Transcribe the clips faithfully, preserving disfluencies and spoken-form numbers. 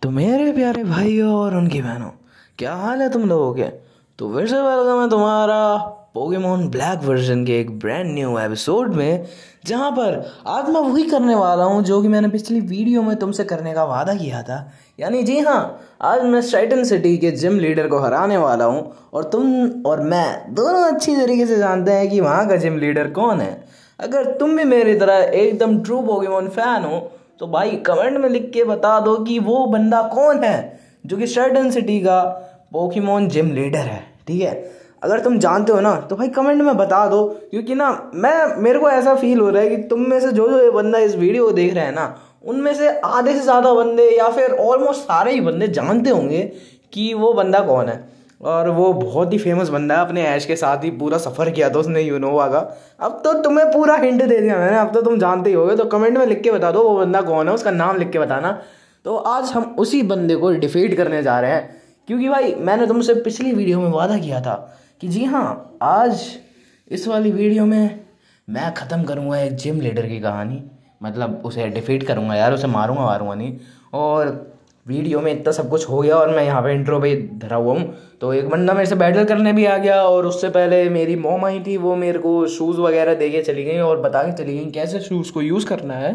तो मेरे प्यारे भाइयों और उनकी बहनों, क्या हाल है तुम लोगों के। तो फिर से वेलकम है तुम्हारा पोकेमॉन ब्लैक वर्जन के एक ब्रांड न्यू एपिसोड में, जहां पर आज मैं वही करने वाला हूं जो कि मैंने पिछली वीडियो में तुमसे करने का वादा किया था। यानी जी हाँ, आज मैं स्ट्राइटन सिटी के जिम लीडर को हराने वाला हूं। और तुम और मैं दोनों अच्छी तरीके से जानते हैं कि वहाँ का जिम लीडर कौन है। अगर तुम भी मेरी तरह एकदम ट्रू पोकेमॉन फैन हो तो भाई कमेंट में लिख के बता दो कि वो बंदा कौन है जो कि स्ट्राइटन सिटी का पोकेमॉन जिम लीडर है। ठीक है, अगर तुम जानते हो ना तो भाई कमेंट में बता दो, क्योंकि ना मैं मेरे को ऐसा फील हो रहा है कि तुम में से जो जो ये बंदा इस वीडियो को देख रहे हैं ना, उनमें से आधे से ज़्यादा बंदे या फिर ऑलमोस्ट सारे ही बंदे जानते होंगे कि वो बंदा कौन है। और वो बहुत ही फेमस बंदा है, अपने ऐश के साथ ही पूरा सफ़र किया था उसने यूनोवा का। अब तो तुम्हें पूरा हिंट दे दिया मैंने, अब तो तुम जानते ही होगे। तो कमेंट में लिख के बता दो वो बंदा कौन है, उसका नाम लिख के बताना। तो आज हम उसी बंदे को डिफीट करने जा रहे हैं, क्योंकि भाई मैंने तुमसे पिछली वीडियो में वादा किया था कि जी हाँ, आज इस वाली वीडियो में मैं ख़त्म करूँगा एक जिम लीडर की कहानी। मतलब उसे डिफीट करूँगा यार, उसे मारूंगा मारूंगा नहीं। और वीडियो में इतना सब कुछ हो गया और मैं यहाँ पे इंट्रो पे धरा हुआ हूँ। तो एक बंदा मेरे से बैटल करने भी आ गया, और उससे पहले मेरी मॉम आई थी, वो मेरे को शूज़ वगैरह दे के चली गई और बता के चली गई कैसे शूज़ को यूज़ करना है।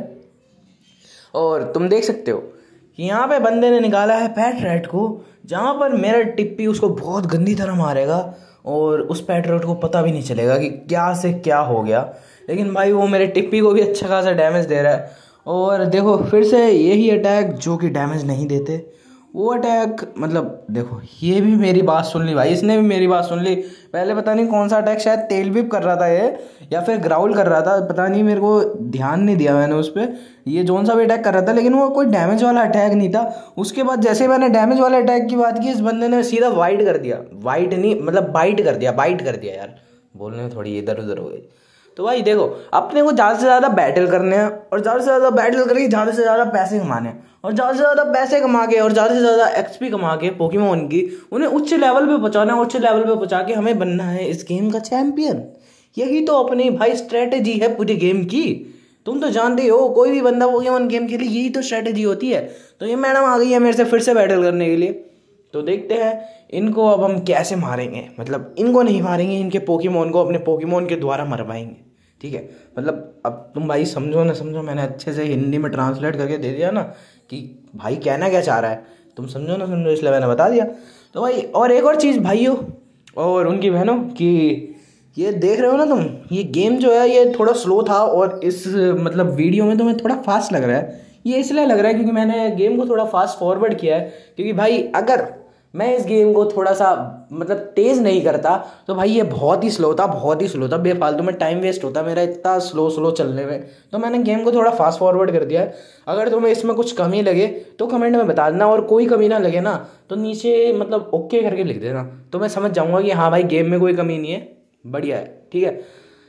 और तुम देख सकते हो कि यहाँ पे बंदे ने निकाला है पैट रैट को, जहाँ पर मेरा टिप्पी उसको बहुत गंदी तरह मारेगा और उस पैट रैट को पता भी नहीं चलेगा कि क्या से क्या हो गया। लेकिन भाई वो मेरे टिप्पी को भी अच्छा खासा डैमेज दे रहा है। और देखो फिर से यही अटैक जो कि डैमेज नहीं देते, वो अटैक मतलब देखो ये भी मेरी बात सुन ली भाई, इसने भी मेरी बात सुन ली। पहले पता नहीं कौन सा अटैक, शायद तेल विप कर रहा था ये या फिर ग्राउल कर रहा था, पता नहीं, मेरे को ध्यान नहीं दिया मैंने उस पर। ये जोन सा भी अटैक कर रहा था, लेकिन वो कोई डैमेज वाला अटैक नहीं था। उसके बाद जैसे मैंने डैमेज वाले अटैक की बात की, इस बंदे ने सीधा वाइट कर दिया। वाइट नहीं, मतलब बाइट कर दिया, बाइट कर दिया यार, बोलने में थोड़ी इधर उधर हो गई। तो भाई देखो, अपने को ज़्यादा से ज़्यादा बैटल करने हैं, और ज़्यादा से ज़्यादा बैटल करके ज़्यादा से ज़्यादा पैसे कमाने हैं, और ज़्यादा से ज़्यादा पैसे कमा के और ज़्यादा से ज़्यादा एक्सपी कमा के पोकेमॉन की उन्हें उच्च लेवल पे पहुंचाना है। उच्च लेवल पे पहुंचा के हमें बनना है इस गेम का चैंपियन। यही तो अपनी भाई स्ट्रेटेजी है पूरी गेम की। तुम तो जानते हो, कोई भी बंदा पोकेमॉन गेम के लिए यही तो स्ट्रेटेजी होती है। तो ये मैडम आ गई है मेरे से फिर से बैटल करने के लिए। तो देखते हैं इनको अब हम कैसे मारेंगे। मतलब इनको नहीं मारेंगे, इनके पोकेमॉन को अपने पोकेमॉन के द्वारा मरवाएंगे। ठीक है, मतलब अब तुम भाई समझो ना समझो, मैंने अच्छे से हिंदी में ट्रांसलेट करके दे दिया ना कि भाई कहना क्या चाह रहा है, तुम समझो ना समझो, इसलिए मैंने बता दिया। तो भाई और एक और चीज़ भाइयों और उनकी बहनों, कि ये देख रहे हो ना तुम, ये गेम जो है ये थोड़ा स्लो था, और इस मतलब वीडियो में तुम्हें थोड़ा फास्ट लग रहा है। ये इसलिए लग रहा है क्योंकि मैंने गेम को थोड़ा फास्ट फॉरवर्ड किया है। क्योंकि भाई अगर मैं इस गेम को थोड़ा सा मतलब तेज़ नहीं करता तो भाई ये बहुत ही स्लो था, बहुत ही स्लो था, बेफालतू में टाइम वेस्ट होता मेरा इतना स्लो स्लो चलने में। तो मैंने गेम को थोड़ा फास्ट फॉरवर्ड कर दिया है। अगर तुम्हें इसमें कुछ कमी लगे तो कमेंट में बता देना, और कोई कमी ना लगे ना तो नीचे मतलब ओके करके लिख देना, तो मैं समझ जाऊँगा कि हाँ भाई गेम में कोई कमी नहीं है, बढ़िया है। ठीक है,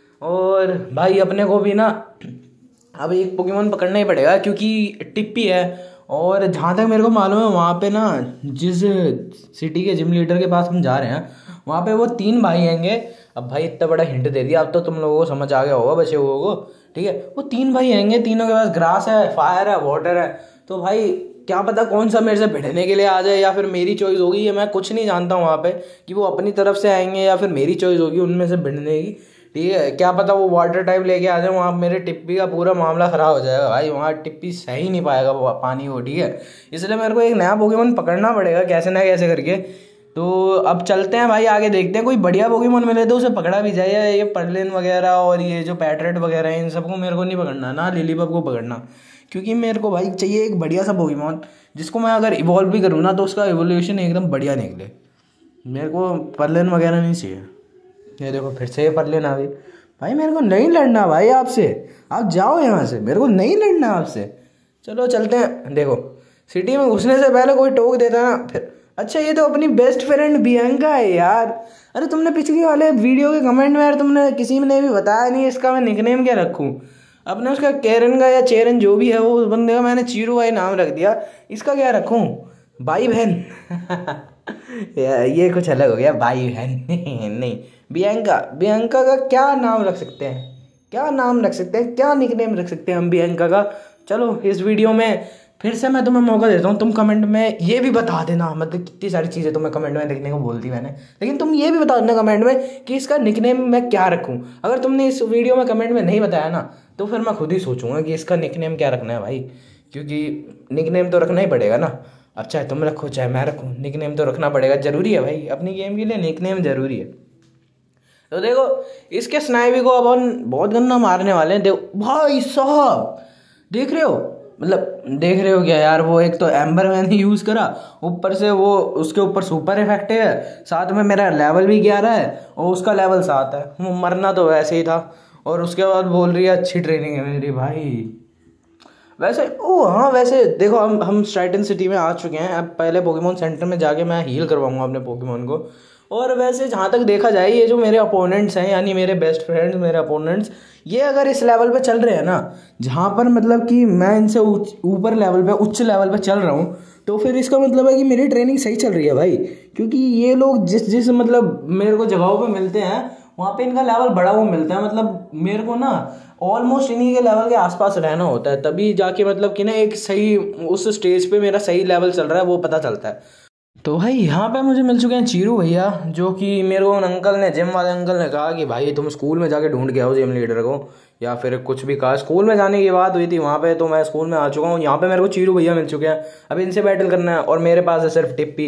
और भाई अपने को भी ना अब एक पोकेमॉन पकड़ना ही पड़ेगा, क्योंकि टिप्पी है। और जहाँ तक मेरे को मालूम है, वहाँ पे ना जिस सिटी के जिम लीडर के पास हम जा रहे हैं, वहाँ पे वो तीन भाई आएंगे। अब भाई इतना बड़ा हिंट दे दिया, अब तो तुम लोगों को समझ आ गया होगा बचे हुए को। ठीक है, वो तीन भाई आएंगे, तीनों के पास ग्रास है, फायर है, वाटर है। तो भाई क्या पता कौन सा मेरे से भिड़ने के लिए आ जाए, या फिर मेरी चॉइस होगी, ये मैं कुछ नहीं जानता हूँ वहाँ पे कि वो अपनी तरफ से आएंगे या फिर मेरी चॉइस होगी उनमें से भिड़ने की। ठीक है, क्या पता वो वाटर टाइप लेके आ जाए, वहाँ मेरे टिप्पी का पूरा मामला ख़राब हो जाएगा भाई, वहाँ टिप्पी सही नहीं पाएगा वो पानी को। ठीक है, इसलिए मेरे को एक नया पोकेमॉन पकड़ना पड़ेगा कैसे ना कैसे करके। तो अब चलते हैं भाई, आगे देखते हैं कोई बढ़िया पोकेमॉन मिले तो उसे पकड़ा भी जाए। या ये पर्लिन वगैरह और ये जो पैटरेट वगैरह है, इन सबको मेरे को नहीं पकड़ना, ना लिलीपप को पकड़ना, क्योंकि मेरे को भाई चाहिए एक बढ़िया सा पोकेमॉन जिसको मैं अगर इवॉल्व भी करूँ ना तो उसका इवोल्यूशन एकदम बढ़िया निकले। मेरे को पर्लिन वगैरह नहीं चाहिए। ये देखो फिर से ये पर्लिन आ गई। भाई मेरे को नहीं लड़ना भाई आपसे, आप जाओ यहाँ से, मेरे को नहीं लड़ना आपसे। चलो चलते हैं। देखो सिटी में घुसने से पहले कोई टोक देता ना फिर, अच्छा ये तो अपनी बेस्ट फ्रेंड बियंका है यार। अरे तुमने पिछले वाले वीडियो के कमेंट में यार तुमने किसी ने भी बताया नहीं इसका मैं निकनेम क्या रखूँ। अपने उसका कैरन का या चेरन जो भी है वो उस बंदे का मैंने चीरू भाई नाम रख दिया, इसका क्या रखूँ, भाई बहन ये कुछ अलग हो गया, भाई बहन नहीं, बियंका। बियंका का क्या नाम रख सकते हैं, क्या नाम रख सकते हैं, क्या निकनेम रख सकते हैं हम बियंका का। चलो इस वीडियो में फिर से मैं तुम्हें मौका देता हूँ, तुम कमेंट में ये भी बता देना, मतलब कितनी सारी चीज़ें तुम्हें कमेंट में लिखने को बोलती मैंने, लेकिन तुम ये भी बता देना कमेंट में कि इसका निकनेम मैं क्या रखूँ। अगर तुमने इस वीडियो में कमेंट में नहीं बताया ना, तो फिर मैं खुद ही सोचूंगा कि इसका निकनेम क्या रखना है भाई, क्योंकि निकनेम तो रखना ही पड़ेगा ना। अब चाहे तुम रखो चाहे मैं रखूँ, निकनेम तो रखना पड़ेगा, ज़रूरी है भाई, अपनी गेम के लिए निकनेम ज़रूरी है। तो देखो इसके स्नाइपी को अब हम बहुत गंदा मारने वाले हैं। देखो भाई साहब, देख रहे हो, मतलब देख रहे हो क्या यार, वो एक तो एम्बर मैंने यूज़ करा, ऊपर से वो उसके ऊपर सुपर इफेक्ट है, साथ में मेरा लेवल भी ग्यारह है और उसका लेवल सात है। वो मरना तो वैसे ही था, और उसके बाद बोल रही है अच्छी ट्रेनिंग है मेरी भाई। वैसे ओ हाँ, वैसे देखो हम हम स्ट्राइटन सिटी में आ चुके हैं। अब पहले पोकेमोन सेंटर में जाके मैं हील करवाऊंगा अपने पोकेमोन को। और वैसे जहाँ तक देखा जाए, ये जो मेरे अपोनेंट्स हैं, यानी मेरे बेस्ट फ्रेंड्स, मेरे अपोनेंट्स, ये अगर इस लेवल पे चल रहे हैं ना, जहाँ पर मतलब कि मैं इनसे ऊपर लेवल पे, उच्च लेवल पे चल रहा हूँ, तो फिर इसका मतलब है कि मेरी ट्रेनिंग सही चल रही है भाई। क्योंकि ये लोग जिस जिस मतलब मेरे को जगहों पे मिलते हैं, वहाँ पे इनका लेवल बड़ा वो मिलता है। मतलब मेरे को ना ऑलमोस्ट इन्हीं के लेवल के आसपास रहना होता है, तभी जाके मतलब कि ना एक सही उस स्टेज पे मेरा सही लेवल चल रहा है वो पता चलता है। तो भाई यहाँ पे मुझे मिल चुके हैं चीरू भैया, जो कि मेरे को उन अंकल ने, जिम वाले अंकल ने कहा कि भाई तुम स्कूल में जाके ढूंढ के आओ जिम लीडर को, या फिर कुछ भी कहा। स्कूल में जाने की बात हुई थी वहाँ पे, तो मैं स्कूल में आ चुका हूँ। यहाँ पे मेरे को चीरू भैया मिल चुके हैं, अब इनसे बैटल करना है और मेरे पास है सिर्फ टिप्पी।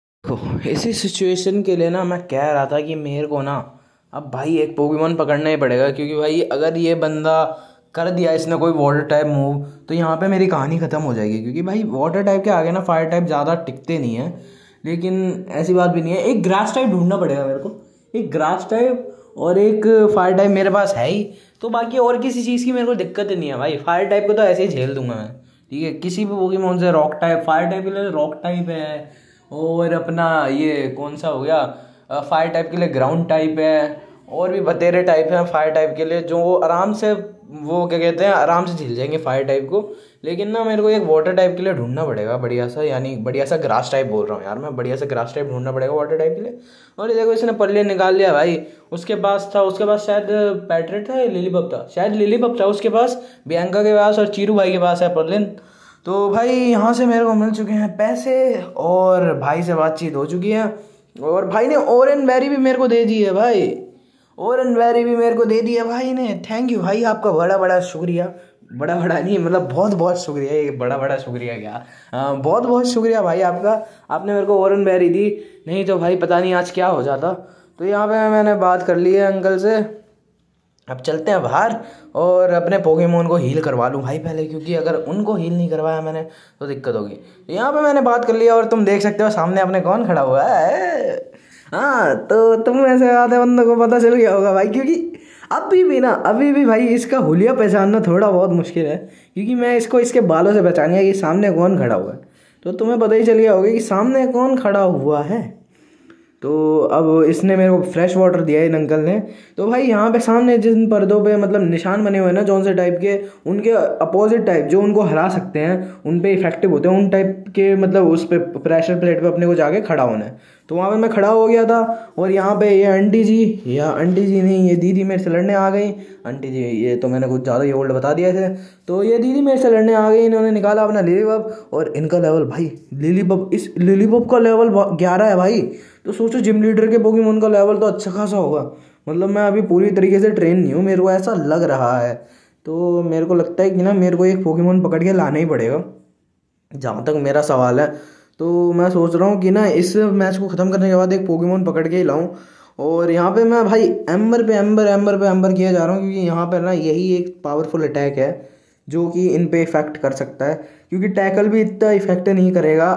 इसी सिचुएशन के लिए ना मैं कह रहा था कि मेरे को ना अब भाई एक पोकेमॉन पकड़ना ही पड़ेगा, क्योंकि भाई अगर ये बंदा कर दिया इसने कोई वाटर टाइप मूव, तो यहाँ पे मेरी कहानी ख़त्म हो जाएगी। क्योंकि भाई वाटर टाइप के आगे ना फायर टाइप ज़्यादा टिकते नहीं है, लेकिन ऐसी बात भी नहीं है। एक ग्रास टाइप ढूंढना पड़ेगा मेरे को, एक ग्रास टाइप और एक फायर टाइप मेरे पास है ही, तो बाकी और किसी चीज़ की मेरे को दिक्कत नहीं है भाई। फायर टाइप को तो ऐसे ही झेल दूंगा मैं, ठीक है। किसी भी पोकेमॉन से रॉक टाइप, फायर टाइप के लिए रॉक टाइप है, और अपना ये कौन सा हो गया, फायर टाइप के लिए ग्राउंड टाइप है, और भी बतेरे टाइप हैं फायर टाइप के लिए, जो आराम से वो क्या कहते हैं आराम से झेल जाएंगे फायर टाइप को। लेकिन ना मेरे को एक वाटर टाइप के लिए ढूंढना पड़ेगा बढ़िया सा, यानी बढ़िया सा ग्रास टाइप बोल रहा हूँ यार मैं, बढ़िया सा ग्रास टाइप ढूंढना पड़ेगा वाटर टाइप के लिए। और ये देखो इसने पर्लियन निकाल लिया भाई। उसके पास था, उसके पास शायद पैट्रेट था या लिलीपप था, शायद लिलीपप था उसके पास, बियांका के पास और चीरू भाई के पास है पर्लियन। तो भाई यहाँ से मेरे को मिल चुके हैं पैसे, और भाई से बातचीत हो चुकी है, और भाई ने ओरेन बेरी भी मेरे को दे दी है भाई, ओरेन बेरी भी मेरे को दे दी है भाई ने। थैंक यू भाई, आपका बड़ा बड़ा शुक्रिया। बड़ा बड़ा नहीं, मतलब बहुत बहुत शुक्रिया, ये बड़ा बड़ा शुक्रिया क्या, आ, बहुत बहुत शुक्रिया भाई आपका, आपने मेरे को ओरेन बेरी दी, नहीं तो भाई पता नहीं आज क्या हो जाता। तो यहाँ पे मैंने बात कर ली है अंकल से, अब चलते हैं बाहर और अपने पोकेमोन को हील करवा लूँ भाई पहले, क्योंकि अगर उनको हील नहीं करवाया मैंने तो दिक्कत होगी। तो यहाँ पे मैंने बात कर लिया, और तुम देख सकते हो सामने अपने कौन खड़ा हुआ है। हाँ, तो तुम ऐसे आधे बंदों को पता चल गया होगा भाई, क्योंकि अभी भी ना, अभी भी भाई इसका हुलिया पहचानना थोड़ा बहुत मुश्किल है, क्योंकि मैं इसको इसके बालों से पहचान गया कि सामने कौन खड़ा हुआ है। तो तुम्हें पता ही चल गया होगा कि सामने कौन खड़ा हुआ है। तो अब इसने मेरे को फ्रेश वाटर दिया है इन अंकल ने। तो भाई यहाँ पे सामने जिन पर्दों पे मतलब निशान बने हुए हैं ना जौन से टाइप के, उनके अपोजिट टाइप जो उनको हरा सकते हैं, उन पे इफेक्टिव होते हैं, उन टाइप के मतलब उस पे प्रेशर प्लेट पे अपने को जाके खड़ा होना है। तो वहाँ पे मैं खड़ा हो गया था, और यहाँ पे ये आंटी जी, या आंटी जी नहीं, ये दीदी मेरे से लड़ने आ गई। आंटी जी ये तो मैंने कुछ ज़्यादा ही ओल्ड बता दिया थे। तो ये दीदी मेरे से लड़ने आ गई, इन्होंने निकाला अपना लिलीपप, और इनका लेवल भाई लिलीपप, इस लिलीपप का लेवल ग्यारह है भाई। तो सोचो जिम लीडर के पोकेमोन का लेवल तो अच्छा खासा होगा। मतलब मैं अभी पूरी तरीके से ट्रेन नहीं हूँ, मेरे को ऐसा लग रहा है। तो मेरे को लगता है कि ना मेरे को एक पोकेमोन पकड़ के लाना ही पड़ेगा, जहाँ तक मेरा सवाल है। तो मैं सोच रहा हूँ कि ना इस मैच को ख़त्म करने के बाद एक पोकेमोन पकड़ के ही लाऊं। और यहाँ पे मैं भाई एम्बर पे एम्बर एम्बर पे एम्बर किया जा रहा हूँ, क्योंकि यहाँ पर ना यही एक पावरफुल अटैक है जो कि इन पे इफ़ेक्ट कर सकता है। क्योंकि टैकल भी इतना इफेक्ट नहीं करेगा।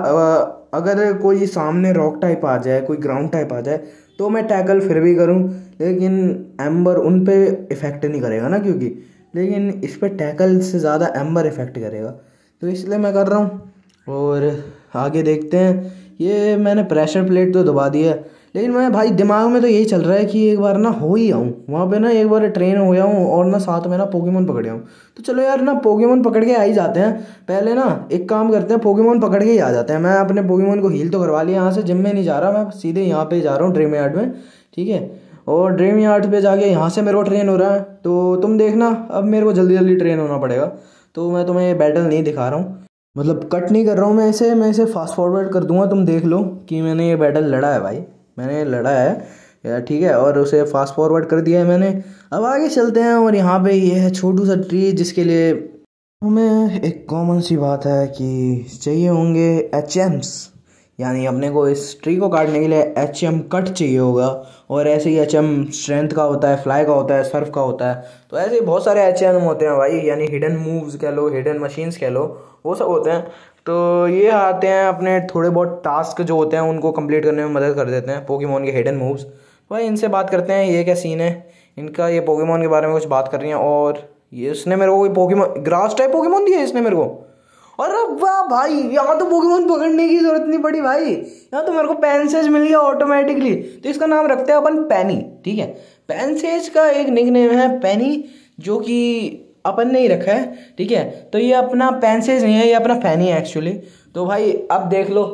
अगर कोई सामने रॉक टाइप आ जाए, कोई ग्राउंड टाइप आ जाए, तो मैं टैकल फिर भी करूं, लेकिन एम्बर उन पे इफ़ेक्ट नहीं करेगा ना, क्योंकि लेकिन इस पे टैकल से ज़्यादा एम्बर इफ़ेक्ट करेगा, तो इसलिए मैं कर रहा हूँ। और आगे देखते हैं। ये मैंने प्रेशर प्लेट तो दबा दी है, लेकिन मैं भाई दिमाग में तो यही चल रहा है कि एक बार ना हो ही आऊँ वहाँ पे ना, एक बार ट्रेन हो गया हूँ और ना साथ में ना पोकेमोन पकड़े हूँ। तो चलो यार ना पोकेमोन पकड़ के आ ही जाते हैं। पहले ना एक काम करते हैं, पोकेमोन पकड़ के ही आ जाते हैं। मैं अपने पोकेमोन को हील तो करवा लिया, यहाँ से जिम में नहीं जा रहा, मैं सीधे यहाँ पे जा रहा हूँ ड्रीम यार्ड में, ठीक है। और ड्रीम यार्ड पे जाके यहाँ से मेरे को ट्रेन हो रहा है, तो तुम देखना अब मेरे को जल्दी जल्दी ट्रेन होना पड़ेगा। तो मैं तुम्हें बैटल नहीं दिखा रहा हूँ। मतलब कट नहीं कर रहा हूँ मैं इसे, मैं इसे फास्ट फॉरवर्ड कर दूंगा, तुम देख लो कि मैंने ये बैटल लड़ा है भाई, मैंने लड़ा है यार, ठीक है। और उसे फास्ट फॉरवर्ड कर दिया है मैंने। अब आगे चलते हैं, और यहाँ पे ये है छोटू सा ट्री, जिसके लिए हमें एक कॉमन सी बात है कि चाहिए होंगे एच एम्स, यानी अपने को इस ट्री को काटने के लिए एच एम कट चाहिए होगा। और ऐसे ही एच एम स्ट्रेंथ का होता है, फ्लाई का होता है, सर्फ का होता है। तो ऐसे ही बहुत सारे एच एम होते हैं भाई, यानी हिडन मूव्स कह लो, हिडन मशीन्स कह लो, वो सब होते हैं। तो ये आते हैं अपने थोड़े बहुत टास्क जो होते हैं उनको कंप्लीट करने में मदद कर देते हैं, पोकेमोन के हिडन मूव्स। तो भाई इनसे बात करते हैं, ये क्या सीन है इनका, ये पोकेमोन के बारे में कुछ बात कर रही हैं। और ये इसने मेरे को कोई पोकेमोन ग्रास टाइप पोकेमोन दिया है इसने मेरे को। अरे वाह भाई, यहाँ तो पोकेमोन पकड़ने की जरूरत नहीं पड़ी भाई, यहाँ तो मेरे को पैनसेज मिल गया ऑटोमेटिकली। तो इसका नाम रखते हैं अपन पैनी, ठीक है। पैनसेज का एक निकनेम है पैनी, जो कि अपन ने ही रखा है, ठीक है। तो ये अपना पैनसेज नहीं है, ये अपना पैनी है एक्चुअली। तो भाई अब देख लो,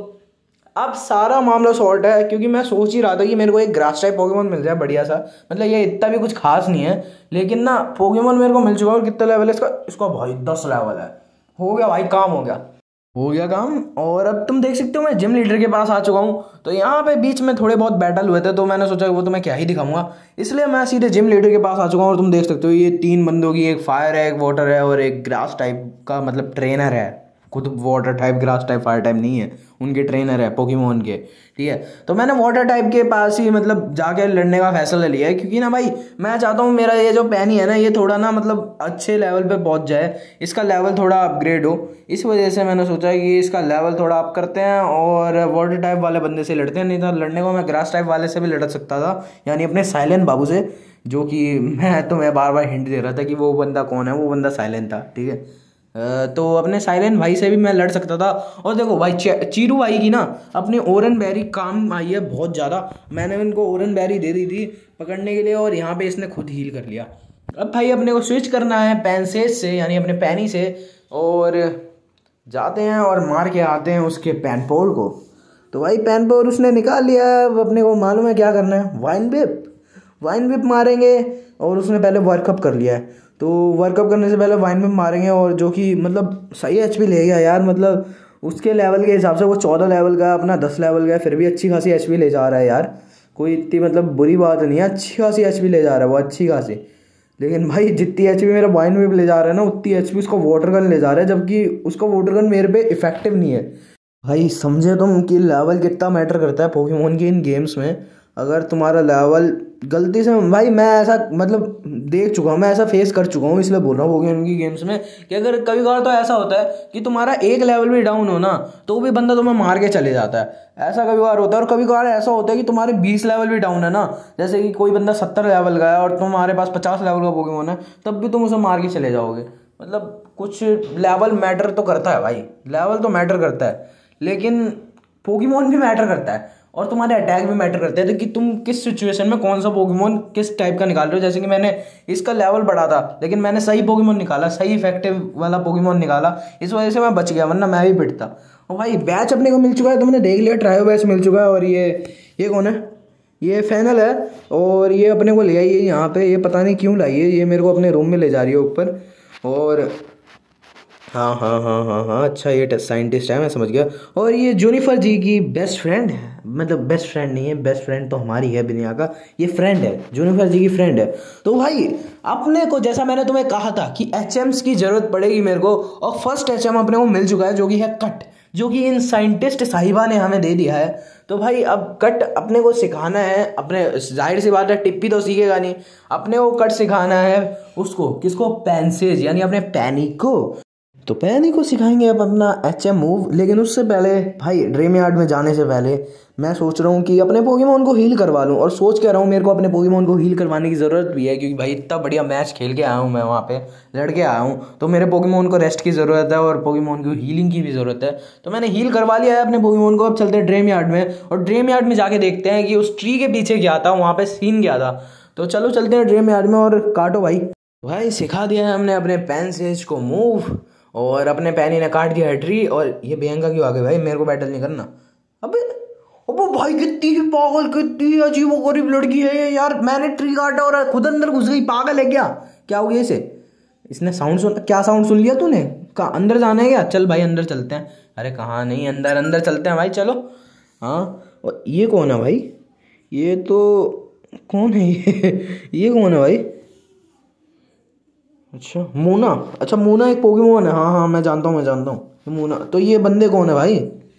अब सारा मामला सॉर्ट है, क्योंकि मैं सोच ही रहा था कि मेरे को एक ग्रास टाइप पोकेमोन मिल जाए बढ़िया सा। मतलब ये इतना भी कुछ खास नहीं है, लेकिन ना पोकेमोन मेरे को मिल चुका है। और कितना लेवल है इसका, इसका भाई दस लेवल है। हो गया भाई, काम हो गया, हो गया काम। और अब तुम देख सकते हो मैं जिम लीडर के पास आ चुका हूँ। तो यहाँ पे बीच में थोड़े बहुत बैटल हुए थे, तो मैंने सोचा वो तो मैं क्या ही दिखाऊंगा, इसलिए मैं सीधे जिम लीडर के पास आ चुका हूँ। और तुम देख सकते हो ये तीन बंदों की, एक फायर है, एक वाटर है, और एक ग्रास टाइप का मतलब ट्रेनर है। खुद water type, grass type, fire type नहीं है, उनके ट्रेनर है पोकेमोन के, ठीक है। तो मैंने वाटर टाइप के पास ही मतलब जाके लड़ने का फैसला लिया है, क्योंकि ना भाई मैं चाहता हूँ मेरा ये जो पैनी है ना, ये थोड़ा ना मतलब अच्छे लेवल पे पहुँच जाए, इसका लेवल थोड़ा अपग्रेड हो। इस वजह से मैंने सोचा कि इसका लेवल थोड़ा अप करते हैं और वाटर टाइप वाले बंदे से लड़ते हैं। नहीं तो लड़ने को मैं ग्रास टाइप वाले से भी लड़ सकता था, यानी अपने साइलेंट बाबू से, जो कि मैं तुम्हें बार बार हिंट दे रहा था कि वो बंदा कौन है, वो बंदा साइलेंट था, ठीक है। तो अपने साइलेंट भाई से भी मैं लड़ सकता था। और देखो भाई चीरू भाई की ना अपनी ओरन बेरी काम आई है बहुत ज़्यादा। मैंने उनको ओरन बेरी दे दी थी पकड़ने के लिए, और यहाँ पे इसने खुद हील कर लिया। अब भाई अपने को स्विच करना है पैनसेज से, यानी अपने पैनी से, और जाते हैं और मार के आते हैं उसके पैनपोल को। तो भाई पैनपोल उसने निकाल लिया है। अब अपने को मालूम है क्या करना है, वाइन विप, वाइन विप मारेंगे। और उसने पहले वर्कअप कर लिया है, तो वर्कअप करने से पहले वाइन विप मारेंगे। और जो कि मतलब सही एचपी ले गया यार, मतलब उसके लेवल के हिसाब से वो चौदह लेवल का, अपना दस लेवल का, फिर भी अच्छी खासी एचपी ले जा रहा है यार। कोई इतनी मतलब बुरी बात नहीं है, अच्छी खासी एचपी ले जा रहा है वो, अच्छी खासी। लेकिन भाई जितनी एचपी मेरा वाइन विप ले जा रहा है ना, उतनी एचपी उसका वाटर गन ले जा रहा है, जबकि उसका वाटर गन मेरे पे इफेक्टिव नहीं है। भाई समझे तुम कि लेवल कितना मैटर करता है पोकेमोन के इन गेम्स में। अगर तुम्हारा लेवल गलती से, भाई मैं ऐसा मतलब देख चुका हूँ, मैं ऐसा फेस कर चुका हूँ, इसलिए बोल रहा हूँ पोकेमोन की गेम्स में कि अगर कभी कभार तो ऐसा होता है कि तुम्हारा एक लेवल भी डाउन हो ना, तो भी बंदा तुम्हें मार के चले जाता है। ऐसा कभी कभार होता है। और कभी कभार ऐसा होता है कि तुम्हारे बीस लेवल भी डाउन है ना, जैसे कि कोई बंदा सत्तर लेवल का है और तुम्हारे पास पचास लेवल का पोकेमोन है, तब भी तुम उसे मार के चले जाओगे। मतलब कुछ लेवल मैटर तो करता है भाई, लेवल तो मैटर करता है, लेकिन पोकेमोन भी मैटर करता है, और तुम्हारे अटैक भी मैटर करते हैं, तो कि तुम किस सिचुएशन में कौन सा पोकेमोन किस टाइप का निकाल रहे हो। जैसे कि मैंने इसका लेवल बढ़ा था, लेकिन मैंने सही पोकेमोन निकाला, सही इफेक्टिव वाला पोकेमोन निकाला, इस वजह से मैं बच गया, वरना मैं भी पिटता। और भाई बैच अपने को मिल चुका है, तुमने देख लिया, ट्रायो बैच मिल चुका है। और ये ये कौन है, ये फैनल है, और ये अपने को ले आई है यहाँ पे, ये पता नहीं क्यों लाई है, ये मेरे को अपने रूम में ले जा रही है ऊपर। और हाँ हाँ हाँ हाँ हाँ अच्छा ये साइंटिस्ट है, मैं समझ गया। और ये जूनिफर जी की बेस्ट फ्रेंड है, मतलब बेस्ट फ्रेंड नहीं है, बेस्ट फ्रेंड तो हमारी है बिनिया का, ये फ्रेंड है, जूनिफर जी की फ्रेंड है। तो भाई अपने को, जैसा मैंने तुम्हें कहा था कि एच एम्स की जरूरत पड़ेगी मेरे को, और फर्स्ट एच एम अपने को मिल चुका है, जो कि है कट, जो कि इन साइंटिस्ट साहिबा ने हमें दे दिया है। तो भाई अब कट अपने को सिखाना है, अपने जाहिर सी बात है टिप्पी तो सीखेगा नहीं, अपने को कट सिखाना है उसको, किसको, पैनसेज, यानी अपने पैनिक को। तो पैनी को सिखाएंगे अब अपना एच एम मूव। लेकिन उससे पहले भाई ड्रीम यार्ड में जाने से पहले मैं सोच रहा हूँ कि अपने पोकेमोन को हील करवा लूँ। और सोच के रहा हूँ मेरे को अपने पोकेमोन को हील करवाने की ज़रूरत भी है, क्योंकि भाई इतना बढ़िया मैच खेल के आया हूँ मैं, वहाँ पे लड़ के आया हूँ, तो मेरे पोकेमोन को रेस्ट की ज़रूरत है और पोकेमोन को हीलिंग की भी ज़रूरत है। तो मैंने हील करवा लिया है अपने पोकेमोन को। अब चलते हैं ड्रीम यार्ड में, और ड्रीम यार्ड में जाके देखते हैं कि उस ट्री के पीछे क्या था, वहाँ पे सीन क्या था। तो चलो चलते हैं ड्रीम यार्ड में और काटो भाई। भाई सिखा दिया है हमने अपने पैनसेज को मूव, और अपने पैनी ने काट दिया है ट्री। और ये बियंका क्यों आ गई भाई, मेरे को बैटल नहीं करना। अबे अबे भाई कितनी ही पागल, कितनी अजीब गरीब लड़की है ये यार। मैंने ट्री काटा और खुद अंदर घुस गई, पागल है क्या, क्या हो गया इसे। इसने साउंड सुन, क्या साउंड सुन लिया तूने, कहाँ अंदर जाना है क्या? चल भाई अंदर चलते हैं। अरे कहाँ नहीं, अंदर अंदर चलते हैं भाई, चलो। हाँ, और ये कौन है भाई? ये तो कौन है ये ये कौन है भाई? अच्छा मूना, अच्छा मूना एक पोकेमोन है। हाँ हाँ मैं जानता हूँ, मैं जानता हूँ मूना। तो ये बंदे कौन है भाई?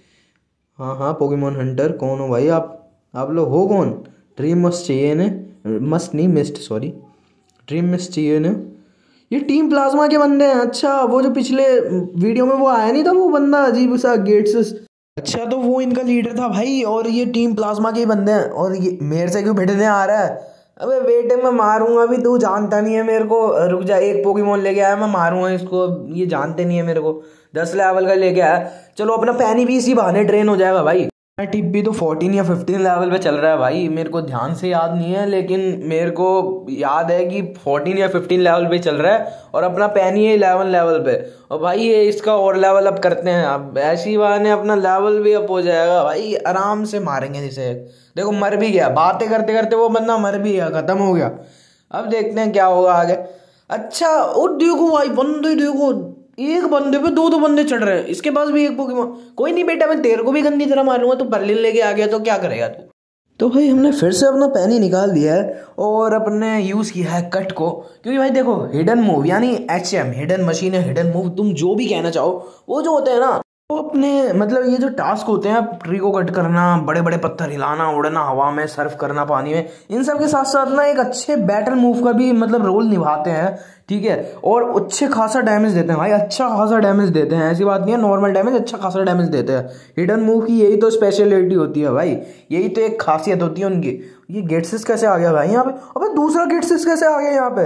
हाँ हाँ पोकेमोन हंटर कौन हो भाई आप? आप लोग हो कौन? ड्रीम मस्ट चाहिए इन्हें, मस्ट नहीं मिस्ट, सॉरी, ड्रीम मिस्ट चाहिए इन्हें। ये टीम प्लाज्मा के बंदे हैं। अच्छा वो जो पिछले वीडियो में वो आया नहीं था, वो बंदा अजीब सा गेट्स। अच्छा तो वो इनका लीडर था भाई, और ये टीम प्लाज्मा के ही बंदे हैं। और ये मेरे से क्यों भिड़ने आ रहा है? अबे बेटे मैं मारूंगा अभी, तू जानता नहीं है मेरे को। रुक जा, एक पोकेमोन लेके आया, मैं मारूंगा इसको। ये जानते नहीं है मेरे को। दस लेवल का लेके आया। चलो अपना पैनी भी इसी बहाने ड्रेन हो जाएगा भाई। टिप भी तो फोर्टीन या फिफ्टीन लेवल पे चल रहा है भाई, मेरे को ध्यान से याद नहीं है, लेकिन मेरे को याद है कि फोर्टीन या फिफ्टीन लेवल पे चल रहा है। और अपना पैनी है इलेवन लेवल पे। और भाई ये इसका और लेवल अप करते हैं, अब ऐसी बहाने अपना लेवल भी अप हो जाएगा भाई। आराम से मारेंगे जिसे। देखो मर भी गया, बातें करते करते वो बंदा मर भी गया, खत्म हो गया। अब देखते हैं क्या होगा आगे। अच्छा वो देखो भाई बंदे, देखो एक बंदे पे दो दो बंदे चढ़ रहे हैं। इसके पास भी एक पोकेमोन। कोई नहीं बेटा, मैं तेरे को भी गंदी तरह मारूंगा। तू बर्लिन लेके आ गया तो क्या करेगा तू? तो भाई हमने फिर से अपना पैनी निकाल दिया है और अपने यूज़ किया है कट को। क्योंकि भाई देखो हिडन मूव यानी एच एम, हिडन मशीन है, हिडन मूव, तुम जो भी कहना चाहो, वो जो होते हैं ना, वो अपने मतलब ये जो टास्क होते हैं, ट्री को कट करना, बड़े बड़े पत्थर हिलाना, उड़ना हवा में, सर्फ करना पानी में, इन सब के साथ साथ ना एक अच्छे बैटल मूव का भी मतलब रोल निभाते हैं। ठीक है, और अच्छे खासा डैमेज देते हैं भाई, अच्छा खासा डैमेज देते हैं। ऐसी बात नहीं है नॉर्मल डैमेज, अच्छा खासा डैमेज देते हैं। हिडन मूव की यही तो स्पेशलिटी होती है भाई, यही तो एक खासियत होती है उनकी। ये गेट्सिस कैसे आ गया भाई यहाँ पे? अबे दूसरा गेट्सिस कैसे आ गया यहाँ पे?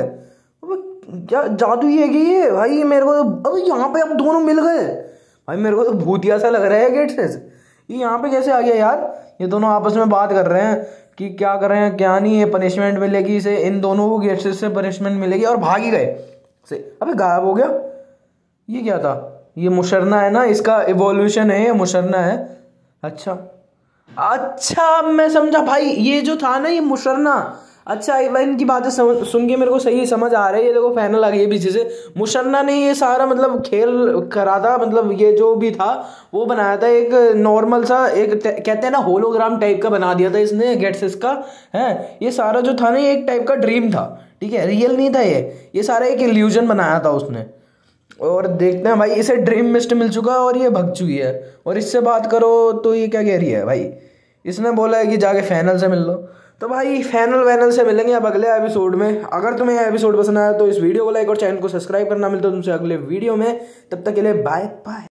अबे क्या जादू ही है कि ये भाई? मेरे को अबे यहाँ पे अब दोनों मिल गए भाई। मेरे को तो भूतिया सा लग रहा है गेट्सिस। ये यहाँ पे कैसे आ गया यार? ये दोनों आपस में बात कर रहे हैं कि क्या कर रहे हैं क्या नहीं, ये पनिशमेंट मिलेगी इसे, इन दोनों को गेट्सिस से पनिशमेंट मिलेगी, और भाग ही गए से। अबे गायब हो गया। ये क्या था? ये मुशरना है ना, इसका इवोल्यूशन है, ये मुशरना है। अच्छा अच्छा मैं समझा भाई, ये जो था ना ये मुशरना। अच्छा भाई इनकी बातें सुन के मेरे को सही समझ आ रहा है। ये देखो फैनल आ गई है पीछे से। मुशरना ने ये सारा मतलब खेल करा था, मतलब ये जो भी था वो बनाया था, एक नॉर्मल सा, एक कहते हैं ना होलोग्राम टाइप का बना दिया था इसने गेट्सिस का। है ये सारा जो था ना ये एक टाइप का ड्रीम था। ठीक है, रियल नहीं था ये ये सारा एक इल्यूजन बनाया था उसने। और देखते हैं भाई, इसे ड्रीम मिस्ट मिल चुका है और ये भग चुकी है। और इससे बात करो तो ये क्या कह रही है भाई? इसने बोला है कि जाके फैनल से मिल लो। तो भाई फैनल वैनल से मिलेंगे अब अगले एपिसोड में। अगर तुम्हें यह एपिसोड पसंद आया तो इस वीडियो को लाइक और चैनल को सब्सक्राइब करना। मिलता है तुमसे अगले वीडियो में, तब तक के लिए बाय बाय।